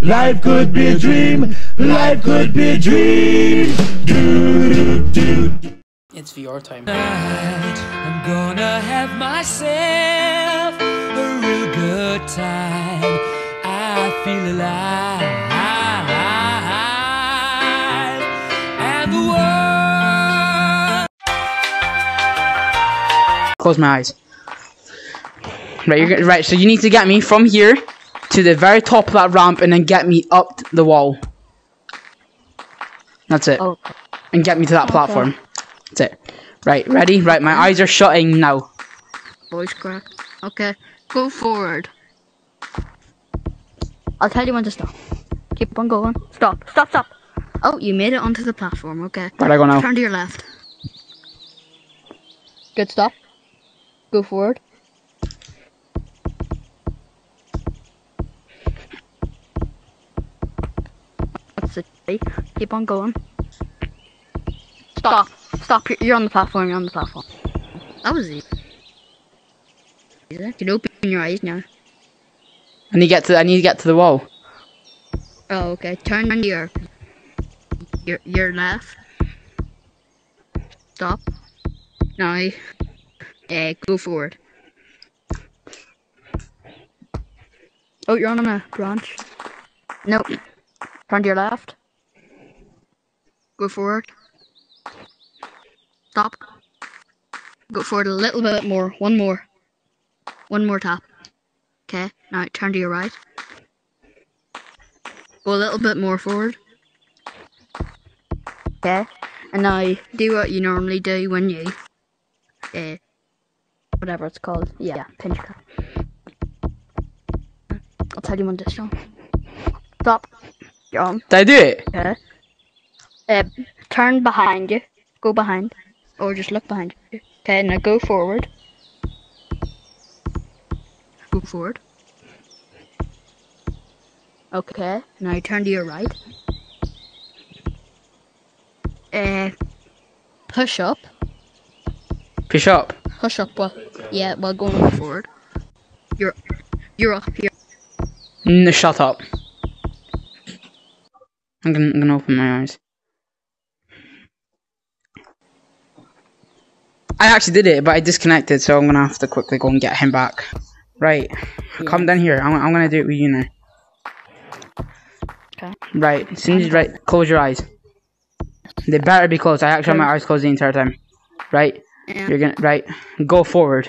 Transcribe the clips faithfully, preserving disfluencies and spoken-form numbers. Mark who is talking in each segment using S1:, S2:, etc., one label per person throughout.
S1: Life could be a dream. Life could be a dream. Do, do, do.
S2: It's V R time.
S3: I'm gonna have myself a real good time. I feel alive, and the world.
S2: Close my eyes. Right, you're gonna, right. So you need to get me from here to the very top of that ramp, and then get me up the wall. That's it.
S4: Oh.
S2: And get me to that
S4: Okay.
S2: platform. That's it. Right, ready? Right, my eyes are shutting now.
S4: Voice crack. Okay, go forward. I'll tell you when to stop. Keep on going. Stop, stop, stop. Oh, you made it onto the platform, okay.
S2: Where'd I go now?
S4: Turn to your left. Good, stop. Go forward. That's it. Keep on going. Stop. Stop. You're- You're on the platform. You're on the platform. That was easy. You can open your eyes now.
S2: I need to get to. I need to get to the wall.
S4: Oh, okay. Turn to your your your left. Stop. Now, uh, go forward. Oh, you're on a branch. Nope. Turn to your left. Go forward. Stop. Go forward a little bit more. One more. One more tap. Okay. Now turn to your right. Go a little bit more forward. Okay. And now do what you normally do when you, uh, whatever it's called. Yeah, pinch cut. I'll tell you when to stop. Stop. You're on.
S2: Did I do it?
S4: Okay. Uh, turn behind you. Go behind. Or just look behind you. Okay, now go forward. Go forward. Okay, now turn to your right. Uh, push up.
S2: Push up.
S4: Push up while, yeah, while going forward. You're, you're up here.
S2: No, shut up. I'm gonna, I'm gonna open my eyes. I actually did it, but I disconnected, so I'm gonna have to quickly go and get him back. Right, yeah. Come down here. I'm, I'm gonna do it with you now.
S4: Okay.
S2: Right, as soon as right, close your eyes. They better be closed. I actually have my eyes closed the entire time. Right,
S4: Yeah.
S2: you're gonna right. Go forward.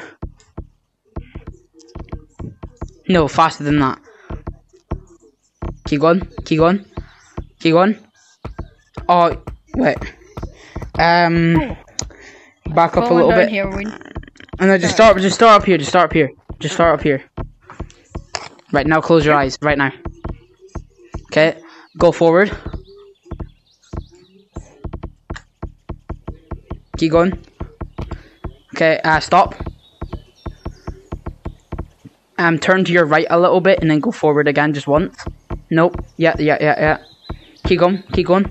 S2: No, faster than that. Keep going. Keep going. Keep going. Oh, wait. Um. Back up a little bit.
S4: Here, we...
S2: And then just start, just start up here, just start up here. Just start up here. Right, now close your eyes, right now. Okay, go forward. Keep going. Okay, uh, stop. Um, turn to your right a little bit and then go forward again, just once. Nope, yeah, yeah, yeah, yeah. Keep going, keep going.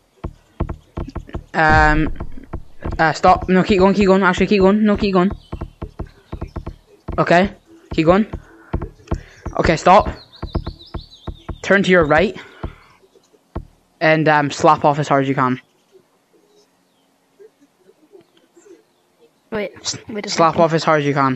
S2: Um... Uh, stop. No, keep going, keep going. Actually, keep going. No, keep going. Okay. Keep going. Okay, stop. Turn to your right. And um, slap off as hard as you can.
S4: Wait, wait a
S2: Slap
S4: second.
S2: off as hard as you can.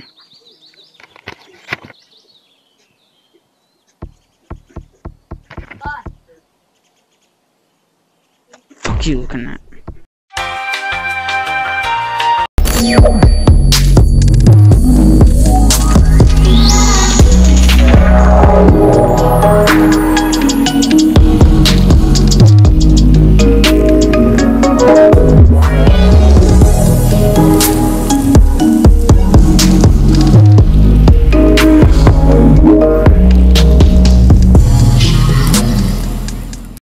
S2: Fuck you looking at.